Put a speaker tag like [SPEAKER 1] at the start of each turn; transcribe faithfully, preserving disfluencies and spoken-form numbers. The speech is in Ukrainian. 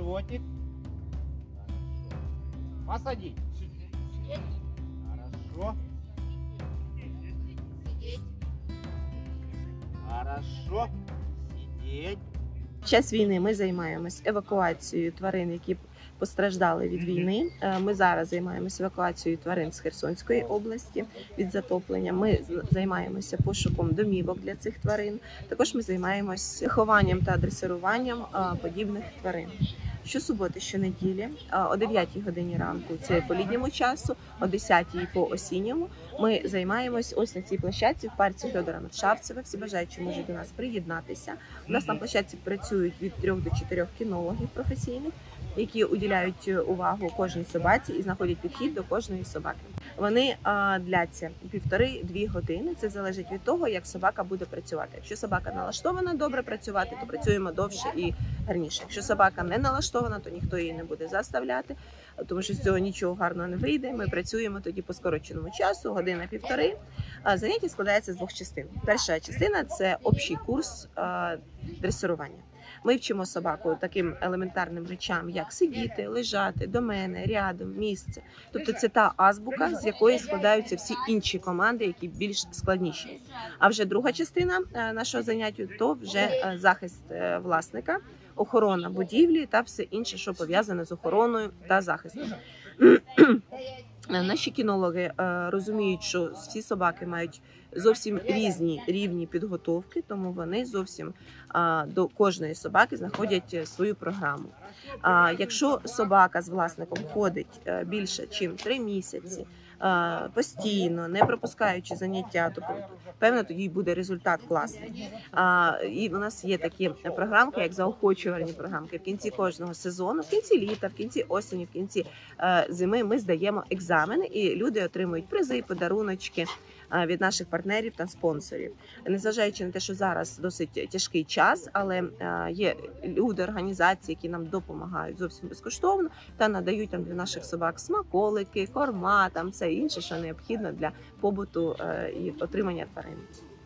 [SPEAKER 1] животик. Посадить. Хорошо. Хорошо. Сидеть.
[SPEAKER 2] Під час війни ми займаємось евакуацією тварин, які постраждали від війни. Ми зараз займаємося евакуацією тварин з Херсонської області від затоплення. Ми займаємося пошуком домівок для цих тварин. Також ми займаємось вихованням та дресируванням подібних тварин. Щосуботи, щонеділі, о дев'ятій годині ранку, це по літньому часу, о десятій по осінньому, ми займаємось ось на цій площадці в парці Федора Медшавцева. Всі бажаючі можуть до нас приєднатися. У нас на площадці працюють від трьох до чотирьох кінологів професійних, які уділяють увагу кожній собаці і знаходять підхід до кожної собаки. Вони а, дляться півтори-дві години. Це залежить від того, як собака буде працювати. Якщо собака налаштована добре працювати, то працюємо довше і гарніше. Якщо собака не налаштована, то ніхто її не буде заставляти, тому що з цього нічого гарного не вийде. Ми працюємо тоді по скороченому часу, година-півтори. Заняття складається з двох частин. Перша частина – це общий курс а, дресирування. Ми вчимо собаку таким елементарним речам, як сидіти, лежати, до мене, рядом, місце. Тобто це та азбука, з якої складаються всі інші команди, які більш складніші. А вже друга частина нашого заняття – то вже захист власника, охорона будівлі та все інше, що пов'язане з охороною та захистом. Наші кінологи розуміють, що всі собаки мають зовсім різні рівні підготовки, тому вони зовсім до кожної собаки знаходять свою програму. Якщо собака з власником ходить більше, ніж три місяці, постійно, не пропускаючи заняття, то певно тоді буде результат класний. І у нас є такі програмки, як заохочувальні програмки. В кінці кожного сезону, в кінці літа, в кінці осені, в кінці зими ми здаємо екзамени, і люди отримують призи, подаруночки від наших партнерів та спонсорів. Незважаючи на те, що зараз досить тяжкий час, але є люди, організації, які нам допомагають зовсім безкоштовно та надають там для наших собак смаколики, корма, там все інше, що необхідно для побуту і отримання тварин.